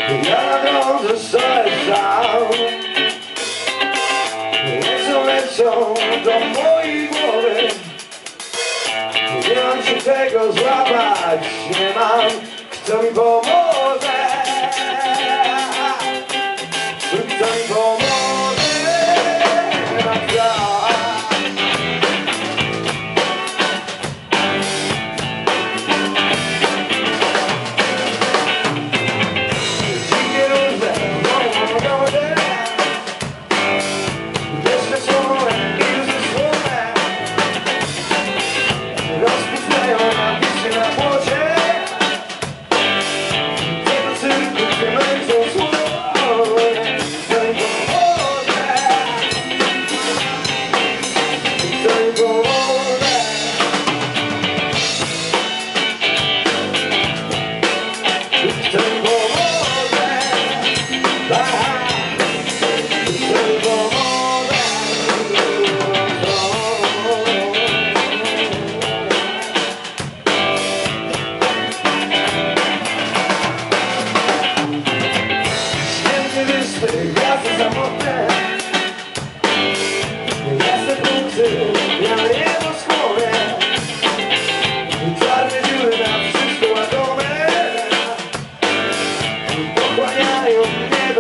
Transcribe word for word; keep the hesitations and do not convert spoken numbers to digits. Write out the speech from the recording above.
Ja na drodze stoję sam. Lecą, lecą do mojej głowy. Nie mam się czego złapać, nie mam kto mi pomoże. Kto mi pomoże, nie mam kto. Dzikie różne, moje pogody. Jeszcze słowe i już słowe rozpuszczają napisy na płocie. Tego cyrku, gdzie męczą słowo. Kto mi pomoże? Kto mi pomoże? Kto mi pomoże? Aha. Kto mi pomoże? Święty wyspy, gwiazdy samotne. Jasne punkty, białe niebo skłonne. Czarne dziury na wszystko ładowe. Pochłaniają mnie